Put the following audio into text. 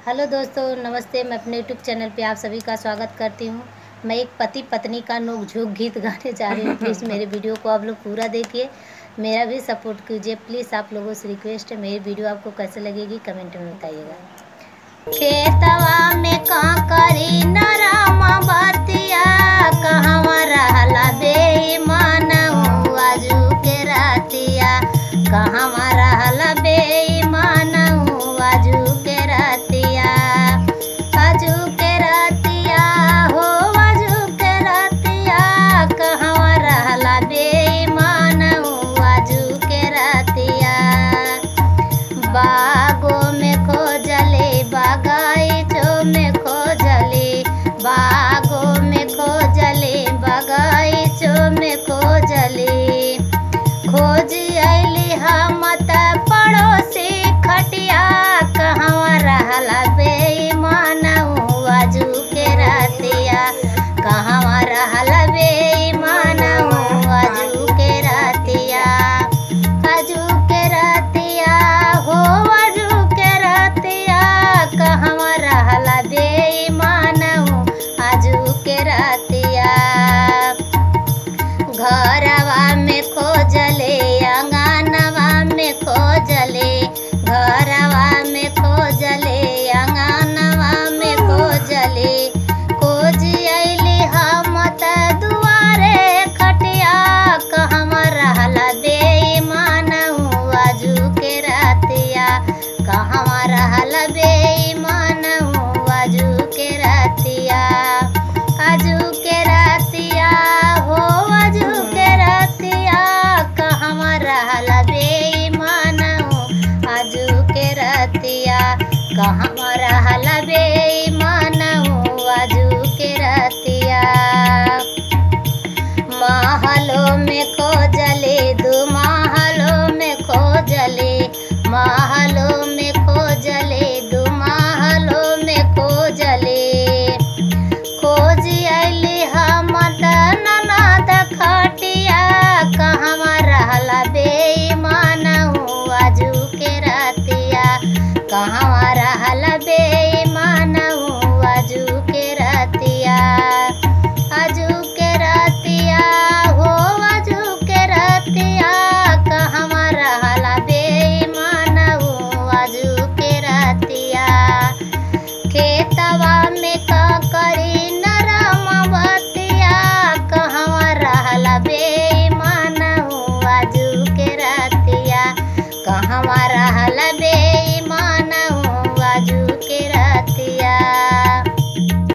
Hello दोस्तों, नमस्ते। मैं अपने यूट्यूब चैनल पे आप सभी का स्वागत करती हूँ। मैं एक पति पत्नी का नोक-झोंक गीत गाने जा रही हूँ। प्लीज़ मेरे वीडियो को आप लोग पूरा देखिए, मेरा भी सपोर्ट कीजिए। प्लीज़ आप लोगों से रिक्वेस्ट है, मेरी वीडियो आपको कैसे लगेगी कमेंट में बताइएगा। खेतवा में कांकरी नरमा बतिया, कहवा रहला बेईमानऊ आजू के रातिया, कहवा रहला बेईमानऊ आजू के रातिया। आजू के रातिया हो आजू के रातिया, कहवा रहला बेईमानऊ आजू के रातिया। बागों में खोजले बगाइचों में खोजले, बागों में खोजले बगाइचों में खोजले। खोज अइली हम त पड़ोसी खटिया, कहवा रहला बेईमानऊ आजू के रातिया, कहवा रहला बेईमानऊ आजू के रातिया। आजू के रातिया हो आजू के रातिया, कहवा रहला बेईमानऊ आजू के रातिया। घरवा में खोजले अंगनवा में खोजले, घरवा में खोजले अंगनवा में खोजले। खोज अइली हम त दुआरे खटिया, कहवा रहला बेईमानऊ आजू के रातिया, कहवा रहला बेईमानऊ आजू के रातिया। आजू के रातिया हो आजू के रातिया, कहवा रहला बेईमानऊ आजू के रातिया, कहवा रहला बेईमानऊ आजू के रातिया। महलों में खोजले दू महलों में खोजले, महलों में खोजले दू महलों में खोजले। खोज अइली हम त ननद खटिया, कहवा रहला बेईमानऊ आजू के रातिया, कहवा रहला बेईमानऊ आजू